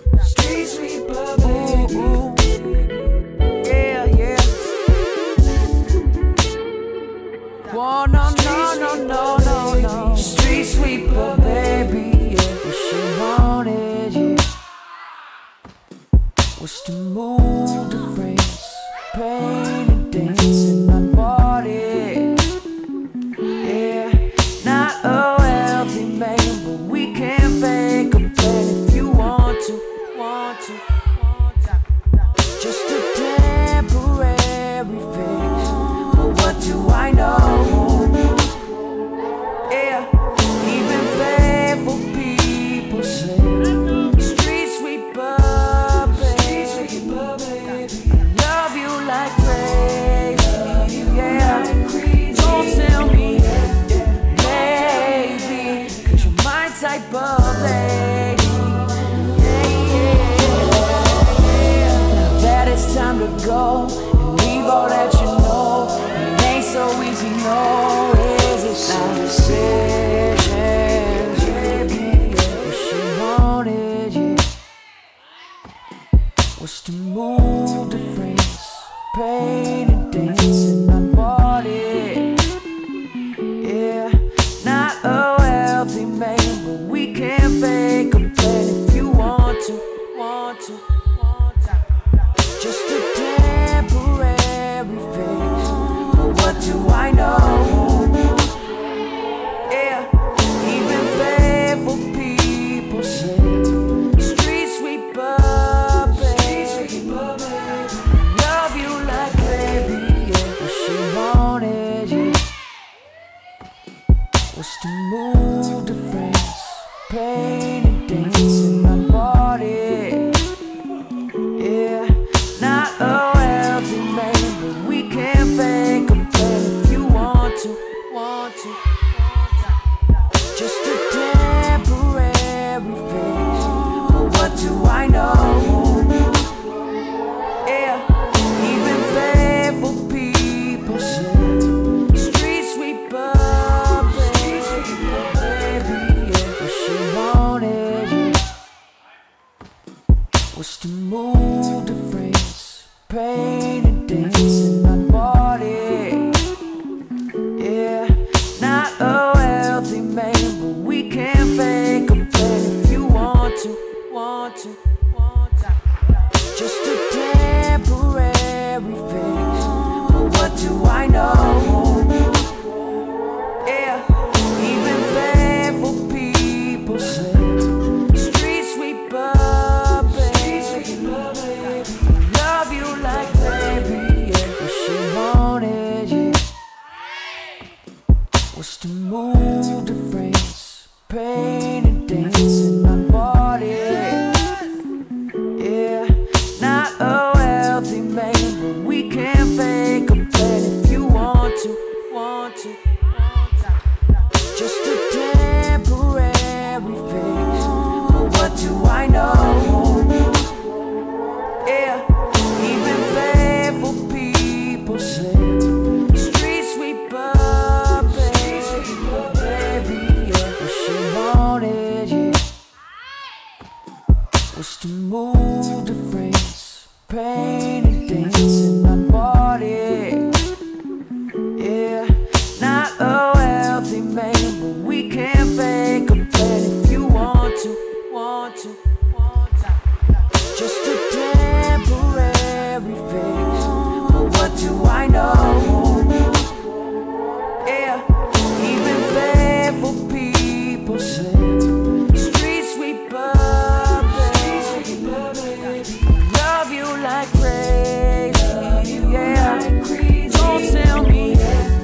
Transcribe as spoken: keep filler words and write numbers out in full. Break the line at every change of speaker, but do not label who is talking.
Street sweeper, baby. Ooh, ooh. Yeah, yeah. Whoa, no, no, no, no, no, no. Street sweeper, baby. Yeah, what she wanted, yeah, was to move the frames, paint and dance, and I bought it. Yeah, not a wealthy man, but we can fake a plan if you want to, want to, want to. Just a temporary phase, but what do I know? Yeah, even faithful people say street sweeper, baby, love you like crazy, yeah. Don't tell me, maybe, cause you're my type of lady, yeah, yeah, yeah. That it's time to go and leave all that you know. It ain't so easy, no, is it? Some decisions, baby, yeah. What she wanted, yeah, was to move the frames, paint and dance, and I bought it. Yeah, not a wealthy man, but we can fake a plan if you want to, want to, want to. Just a temporary phase, but what do I know? Yeah, even faithful people say street sweeper, baby, love you like baby, yeah. What she wanted, yeah, was to move the frames, paint and dance, and I bought it. Yeah, not a wealthy man, but we can fake a plan if you want to, want to, want to. Just a temporary phase, but what do I know? Yeah, even faithful people say street sweeper, baby, yeah. What she wanted, yeah, was to move the frames, paint and dance, and I bought it. Yeah, not a wealthy man, but we can fake a plan if you want to, want to, want to. Just a temporary phase, but what do I know? Yeah, even faithful people say street sweeper, baby, love you like baby, yeah. What she wanted, yeah, was to move the frames, paint and dance, and I bought it. Yeah, not a wealthy man, but we can fake a plan if you want to, want to, want to. Just a temporary phase, but what do I know? Yeah, even faithful people say street sweeper, baby, yeah. What she wanted, yeah, was to move the frames, paint and dance, and I bought it. Yeah, not a wealthy man, but we can fake a plan if you want to, want to, want to. Just a temporary phase, but what do I know? Yeah, even faithful people say street sweeper, baby, love you like crazy, yeah. Don't tell me